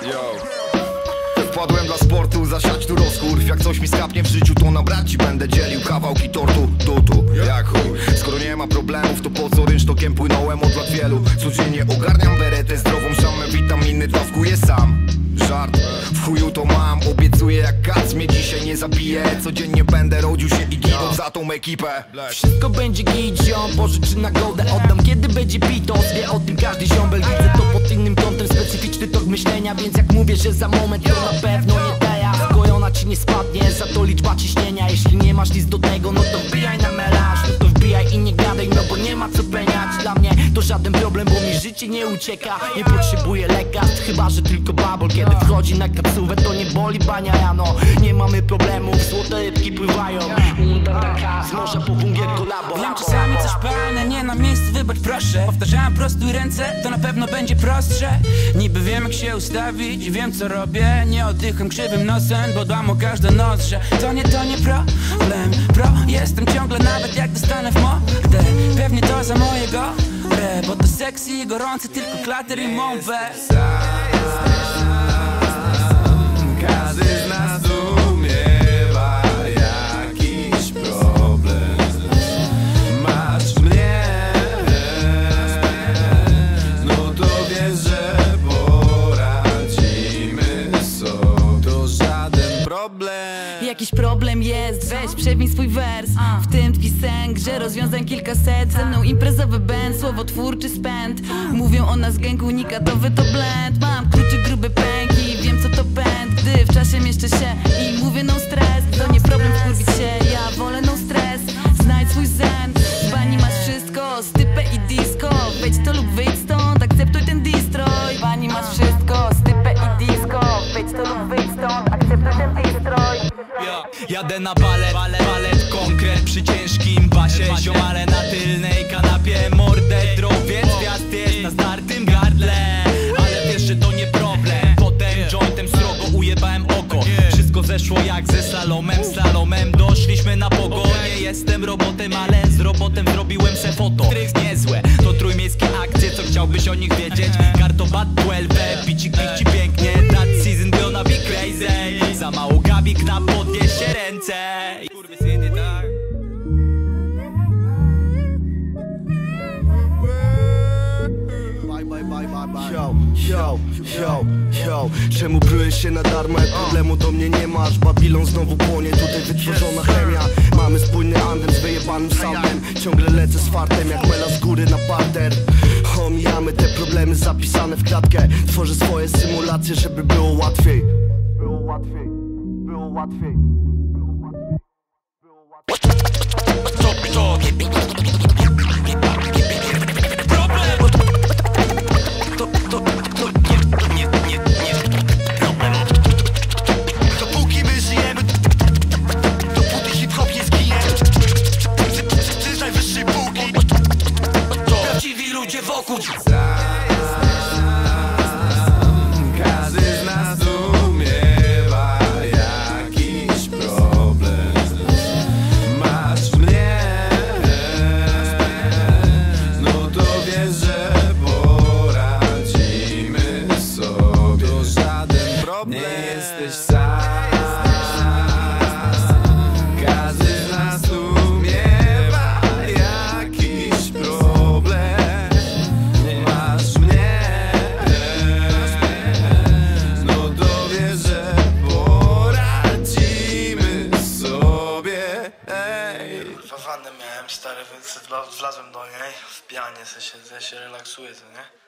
Wpadłem dla sportu, zasiać tu rozkurw. Jak coś mi skapnie w życiu, to na braci będę dzielił kawałki tortu, tutu, jak chuj. Skoro nie ma problemów, to po co rynsztokiem płynąłem od lat wielu. Codziennie ogarniam beretę, zdrową szamę, witaminy dawkuję sam. Żart, w chuju to mam, obiecuję jak kac, mnie dzisiaj nie zabije. Codziennie będę rodził się i ginął za tą ekipę. Wszystko będzie git, ziom, pożyczy nagrodę oddam, kiedy będzie pitos. Wie o tym każdy ziombel, widzę to pod innym kątem. Specyficzny tok myślenia, więc jak mówię, że za moment, to na pewno nie teja. Skojona ci nie spadnie, za to liczba ciśnienia. Jeśli nie masz nic do tego, no to wbijaj na melanż. No to wbijaj i nie gadaj, no bo nie ma co peniać. Dla mnie to żaden problem, bo mi życie nie ucieka. Nie potrzebuję lekarstw, chyba że tylko babol. Kiedy wchodzi na kapsułę, to nie boli bania rano. Nie mamy problemów, złote rybki pływają. Z morza po węgiel kolabo. Wiem, czasami coś palne, nie na miejscu, wybacz proszę. Powtarzałem prostuj ręce, to na pewno będzie prostsze. Niby wiem jak się ustawić, wiem co robię. Nie oddycham krzywym nosem, bo dbam o każdą noc, że to nie problem. Jestem ciągle, nawet jak dostanę w mordę. Pewnie to za mojego bo to sexy i gorący, tylko klater i mąwę. Każdy z nas umiewa jakiś problem. Masz mnie, no to wiesz, że poradzimy sobie. To żaden problem. Jakiś problem jest, weź przewin swój wers. W tym tkwi sęk, że rozwiązań kilkaset. Ze mną imprezowy band, słowotwórczy spęd. Mówią o nas gang, unikatowy to blend. Mam kluczy, grube pęki, wiem co to pęd. Gdy w czasie mieszczę się i mówię no stres. To nie problem wkurwić się, ja wolę no stres. Znajdź swój zen, w bani masz wszystko, stypę i disco. Wejdź to lub wyjdź stąd, akceptuj ten distroj. W bani masz wszystko, stypę i disco. Wejdź to lub wyjdź stąd, akceptuj ten distroj. Jadę na balet, konkret przy ciężkim basie. Ziomale na tylnej kanapie, mordę drobiec. Gwiazd jest na zdartym gardle, ale wiesz, że to nie problem. Potem jointem srogo ujebałem oko. Wszystko zeszło jak ze slalomem doszliśmy na pogonie. Jestem robotem, ale z robotem zrobiłem se foto. Niezłe, to trójmiejskie akcje, co chciałbyś o nich wiedzieć? Kartobat 12, picik pięknie. That season gonna be crazy. Za mało gabik na podniesie ręce. Kurwysyny, tak. Yo, czemu brujesz się na darmo, jak problemu do mnie nie masz? Babilon znowu płonie, tutaj wytworzona chemia. Mamy spójny andem z wyjebanym soundem. Ciągle lecę z fartem, jak mela z góry na parter. Omijamy te problemy zapisane w klatkę. Tworzę swoje symulacje, żeby było łatwiej. Było łatwiej. Dopóki my żyjemy, dopóty hip-hop nie zginie. Z najwyższej półki prawdziwi ludzie wokół. Każdy z nas umiewa jakiś problem. Masz mnie, no to wiesz, że poradzimy sobie. To żaden problem, nie jesteś sam. Każdy z nas umiewa jakiś problem. Masz mnie, no to wiesz, że poradzimy sobie. Wannę miałem, stary, więc wlazłem do niej. W pianie się relaksuję, to nie?